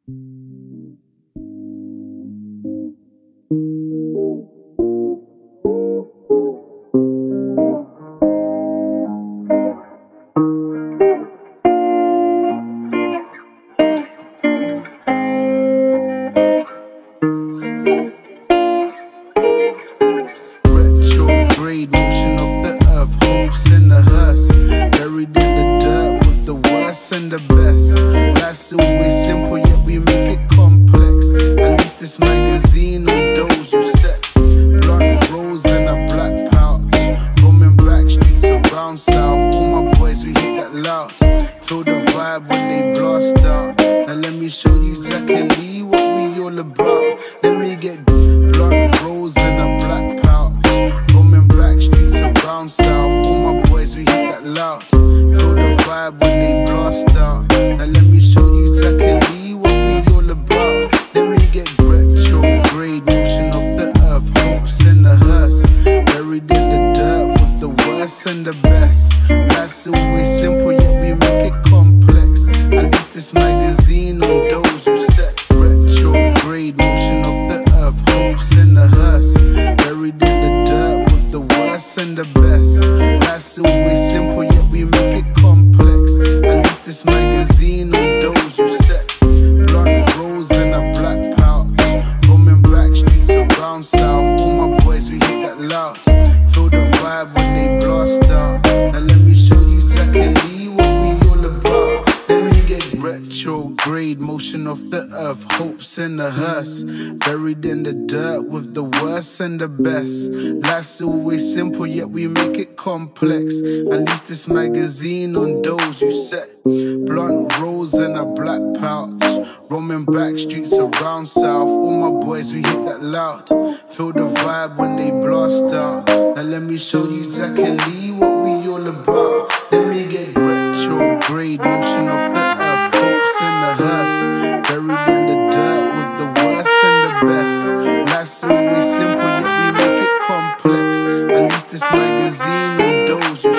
Retrograde motion of the earth, hopes in the hearse, buried in the dirt with the worst and the best. Life's always simple, yet we make it complex. At least this magazine on those who set. Blunt rolls in a black pouch, roaming back streets around south. All my boys, we hit that loud. Feel the vibe when they blast out. Now let me show you exactly what we all about. Let me get blunt rolls in a black pouch, roaming back streets around south. All my boys, we hit that loud. Feel the vibe when they blast out. Now let me show you exactly what we all about. Let me get retrograde motion of the earth, hopes in the hearse, buried in the dirt with the worst and the best. Life's always simple, yet we make it complex. At least this magazine on those who set. Retrograde motion of the earth, hopes in the hearse, buried in the dirt with the worst and the best. Life's always simple, yet we make it complex. At least this magazine on those who set. Blunt rolls in a black pouch, roaming back streets around south. All my boys, we hit that loud. Feel the vibe when they blast out. Now let me show you exactly what we all about. Let me get retrograde motion of the earth, hopes in the hearse, buried in the dirt with the worst and the best. Life's always simple, yet we make it complex. At least this magazine on those you set. Blunt rolls in a black pouch, roaming back streets around south. All my boys, we hit that loud. Feel the vibe when they blast out. Now let me show you exactly what we all about. Let me get retrograde motion of the earth, hopes in the hearse, buried in the dirt with the worst and the best. Life's always simple, yet we make it complex. At least this magazine and those who